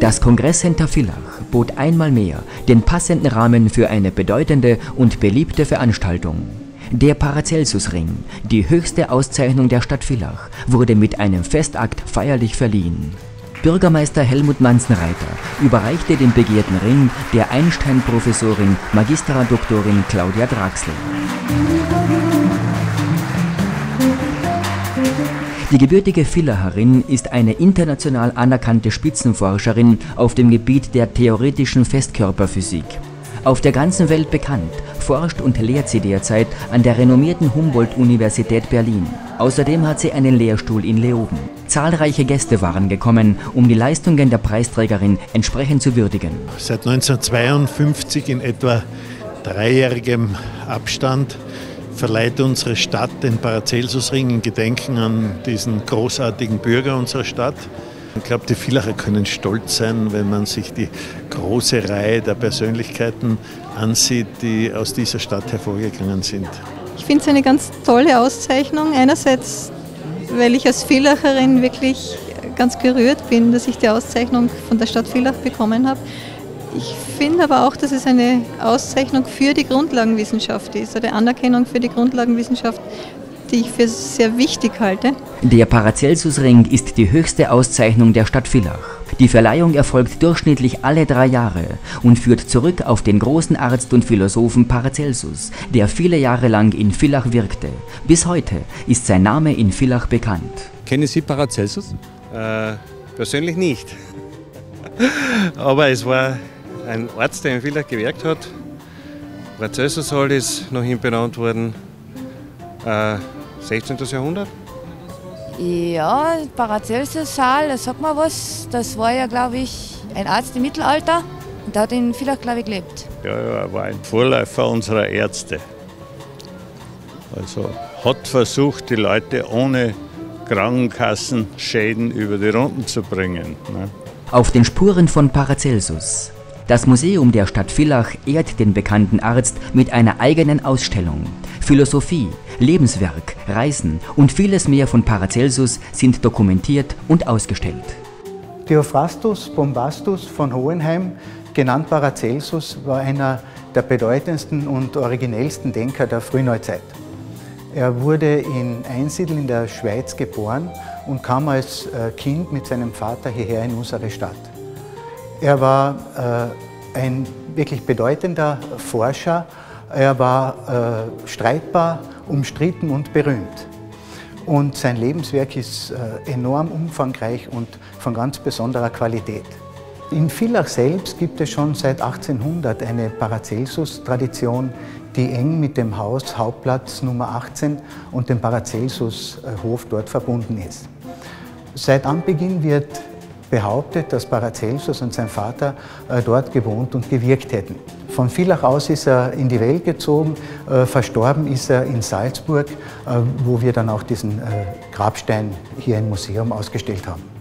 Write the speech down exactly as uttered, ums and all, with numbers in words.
Das Kongresscenter Villach bot einmal mehr den passenden Rahmen für eine bedeutende und beliebte Veranstaltung. Der Paracelsus-Ring, die höchste Auszeichnung der Stadt Villach, wurde mit einem Festakt feierlich verliehen. Bürgermeister Helmut Manzenreiter überreichte den begehrten Ring der Einstein-Professorin Magistra Doktorin Claudia Draxler. Die gebürtige Villacherin ist eine international anerkannte Spitzenforscherin auf dem Gebiet der theoretischen Festkörperphysik. Auf der ganzen Welt bekannt, forscht und lehrt sie derzeit an der renommierten Humboldt-Universität Berlin. Außerdem hat sie einen Lehrstuhl in Leoben. Zahlreiche Gäste waren gekommen, um die Leistungen der Preisträgerin entsprechend zu würdigen. Seit neunzehnhundertzweiundfünfzig in etwa dreijährigem Abstand verleiht unsere Stadt den Paracelsus-Ring in Gedenken an diesen großartigen Bürger unserer Stadt. Ich glaube, die Villacher können stolz sein, wenn man sich die große Reihe der Persönlichkeiten ansieht, die aus dieser Stadt hervorgegangen sind. Ich finde es eine ganz tolle Auszeichnung. Einerseits, weil ich als Villacherin wirklich ganz gerührt bin, dass ich die Auszeichnung von der Stadt Villach bekommen habe. Ich finde aber auch, dass es eine Auszeichnung für die Grundlagenwissenschaft ist, eine Anerkennung für die Grundlagenwissenschaft, die ich für sehr wichtig halte. Der Paracelsus-Ring ist die höchste Auszeichnung der Stadt Villach. Die Verleihung erfolgt durchschnittlich alle drei Jahre und führt zurück auf den großen Arzt und Philosophen Paracelsus, der viele Jahre lang in Villach wirkte. Bis heute ist sein Name in Villach bekannt. Kennen Sie Paracelsus? Äh, persönlich nicht. Aber es war ein Arzt, der in Villach gewirkt hat. Paracelsus-Saal ist nach ihm benannt worden. Äh, sechzehnten. Jahrhundert? Ja, Paracelsus-Saal, das sagt mir was. Das war ja, glaube ich, ein Arzt im Mittelalter und der hat in Villach, glaube ich, gelebt. Ja, ja, er war ein Vorläufer unserer Ärzte. Also hat versucht, die Leute ohne Krankenkassenschäden über die Runden zu bringen. Ne? Auf den Spuren von Paracelsus. Das Museum der Stadt Villach ehrt den bekannten Arzt mit einer eigenen Ausstellung. Philosophie, Lebenswerk, Reisen und vieles mehr von Paracelsus sind dokumentiert und ausgestellt. Theophrastus Bombastus von Hohenheim, genannt Paracelsus, war einer der bedeutendsten und originellsten Denker der Frühneuzeit. Er wurde in Einsiedl in der Schweiz geboren und kam als Kind mit seinem Vater hierher in unsere Stadt. Er war äh, ein wirklich bedeutender Forscher. Er war äh, streitbar, umstritten und berühmt. Und sein Lebenswerk ist äh, enorm umfangreich und von ganz besonderer Qualität. In Villach selbst gibt es schon seit achtzehnhundert eine Paracelsus-Tradition, die eng mit dem Haus Hauptplatz Nummer achtzehn und dem Paracelsus-Hof dort verbunden ist. Seit Anbeginn wird behauptet, dass Paracelsus und sein Vater äh, dort gewohnt und gewirkt hätten. Von Villach aus ist er in die Welt gezogen, äh, verstorben ist er in Salzburg, äh, wo wir dann auch diesen äh, Grabstein hier im Museum ausgestellt haben.